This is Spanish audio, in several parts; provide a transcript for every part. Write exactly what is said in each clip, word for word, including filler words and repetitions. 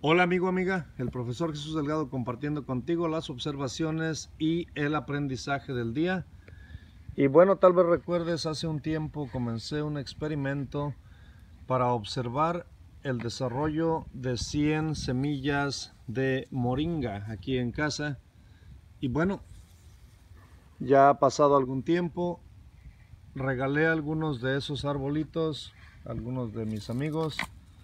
Hola amigo, amiga, el profesor Jesús Delgado compartiendo contigo las observaciones y el aprendizaje del día. Y bueno, tal vez recuerdes, hace un tiempo comencé un experimento para observar el desarrollo de cien semillas de moringa aquí en casa. Y bueno, ya ha pasado algún tiempo, regalé algunos de esos arbolitos a algunos de mis amigos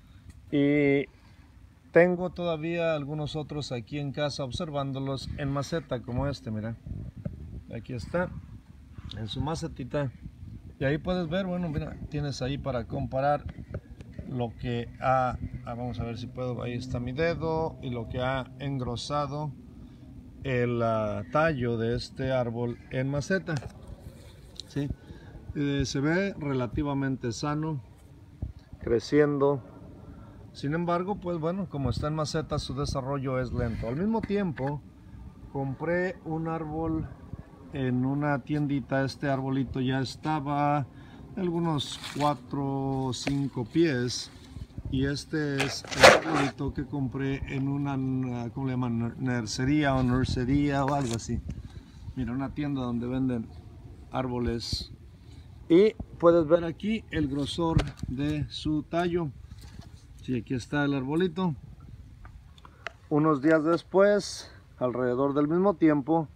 y tengo todavía algunos otros aquí en casa observándolos en maceta como este, mira. Aquí está, en su macetita. Y ahí puedes ver, bueno, mira, tienes ahí para comparar lo que ha, ah, vamos a ver si puedo, ahí está mi dedo, y lo que ha engrosado el uh, tallo de este árbol en maceta. ¿Sí? Eh, se ve relativamente sano, creciendo. Sin embargo, pues bueno, como está en maceta, su desarrollo es lento. Al mismo tiempo, compré un árbol en una tiendita. Este arbolito ya estaba de algunos cuatro o cinco pies. Y este es el arbolito que compré en una, ¿cómo le llaman? Nercería o nursería o algo así. Mira, una tienda donde venden árboles. Y puedes ver aquí el grosor de su tallo. Sí, aquí está el arbolito. Unos días después, alrededor del mismo tiempo,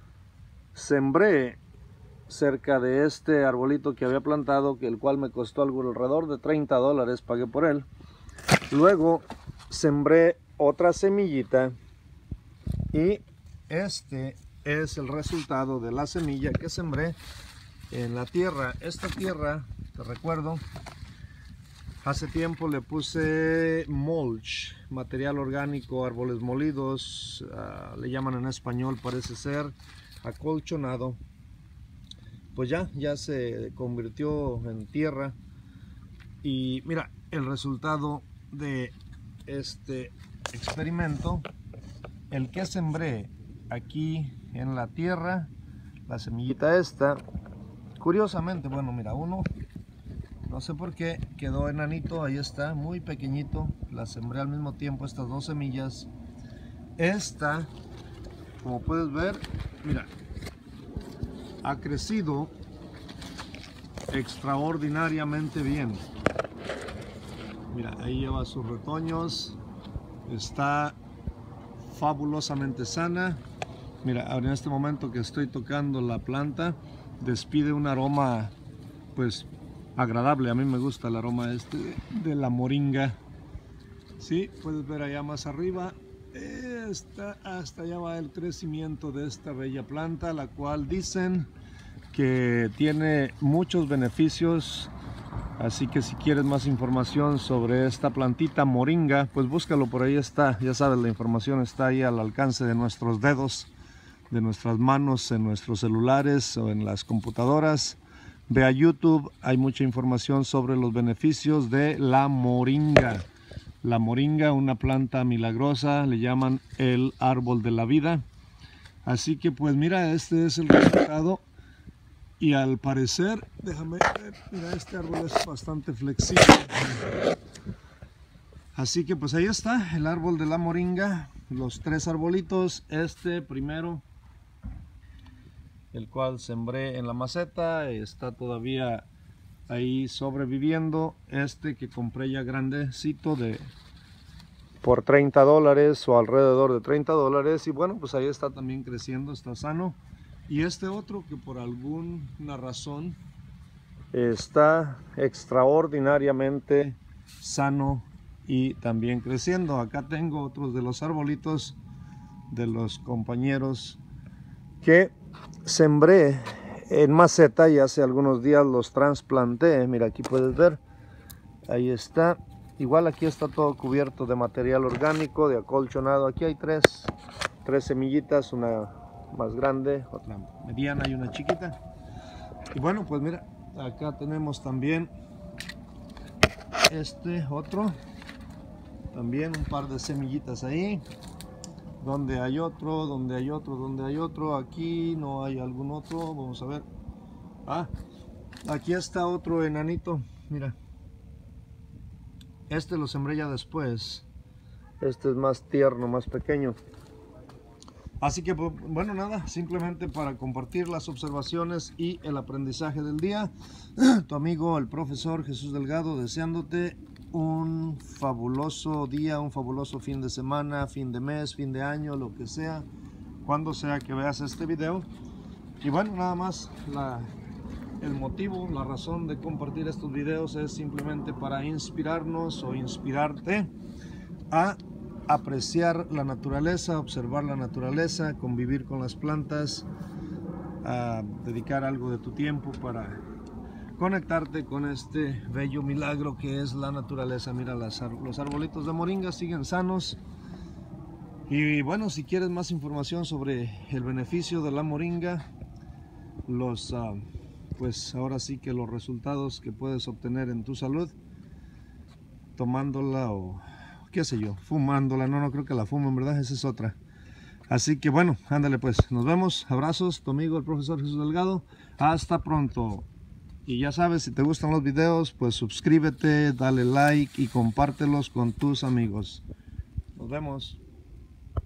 sembré cerca de este arbolito que había plantado, que el cual me costó algo alrededor de treinta dólares, pagué por él. Luego sembré otra semillita y este es el resultado de la semilla que sembré en la tierra. Esta tierra, te recuerdo, hace tiempo le puse mulch, material orgánico, árboles molidos, uh, le llaman en español, parece ser acolchonado. Pues ya, ya se convirtió en tierra. Y mira, el resultado de este experimento, el que sembré aquí en la tierra, la semillita esta, curiosamente, bueno, mira, uno, no sé por qué, quedó enanito, ahí está, muy pequeñito. La sembré al mismo tiempo, estas dos semillas. Esta, como puedes ver, mira, ha crecido extraordinariamente bien. Mira, ahí lleva sus retoños, está fabulosamente sana. Mira, en este momento que estoy tocando la planta, despide un aroma, pues, agradable. A mí me gusta el aroma este de la moringa. Sí, puedes ver allá más arriba, esta, hasta allá va el crecimiento de esta bella planta, la cual dicen que tiene muchos beneficios. Así que si quieres más información sobre esta plantita moringa, pues búscalo, por ahí está. Ya sabes, la información está ahí al alcance de nuestros dedos, de nuestras manos, en nuestros celulares o en las computadoras. Ve a YouTube, hay mucha información sobre los beneficios de la moringa. La moringa, una planta milagrosa, le llaman el árbol de la vida. Así que pues mira, este es el resultado. Y al parecer, déjame ver, mira, este árbol es bastante flexible. Así que pues ahí está el árbol de la moringa, los tres arbolitos. Este primero, el cual sembré en la maceta, está todavía ahí sobreviviendo. Este que compré ya grandecito de por treinta dólares o alrededor de treinta dólares. Y bueno, pues ahí está también creciendo, está sano. Y este otro que por alguna razón está extraordinariamente sano y también creciendo. Acá tengo otros de los arbolitos de los compañeros que sembré en maceta y hace algunos días los trasplanté. Mira, aquí puedes ver, ahí está. Igual aquí está todo cubierto de material orgánico, de acolchonado. Aquí hay tres, tres semillitas, una más grande, otra mediana y una chiquita. Y bueno, pues mira, acá tenemos también este otro, también un par de semillitas ahí. Donde hay otro, donde hay otro, donde hay otro. Aquí no hay algún otro, vamos a ver. Ah, aquí está otro enanito, mira. Este lo sembré ya después Este es más tierno, más pequeño. Así que, bueno, nada, simplemente para compartir las observaciones y el aprendizaje del día. Tu amigo, el profesor Jesús Delgado, deseándote un fabuloso día, un fabuloso fin de semana, fin de mes, fin de año, lo que sea, cuando sea que veas este video. Y bueno, nada más, la, el motivo, la razón de compartir estos videos es simplemente para inspirarnos o inspirarte a apreciar la naturaleza, observar la naturaleza, convivir con las plantas, a dedicar algo de tu tiempo para conectarte con este bello milagro que es la naturaleza. Mira, las, los arbolitos de moringa siguen sanos. Y bueno, si quieres más información sobre el beneficio de la moringa, los uh, pues ahora sí que los resultados que puedes obtener en tu salud tomándola o qué sé yo, fumándola, no, no creo que la fumen, ¿verdad? Esa es otra. Así que bueno, ándale pues, nos vemos, abrazos, tu amigo el profesor Jesús Delgado, hasta pronto. Y ya sabes, si te gustan los videos, pues suscríbete, dale like y compártelos con tus amigos. Nos vemos.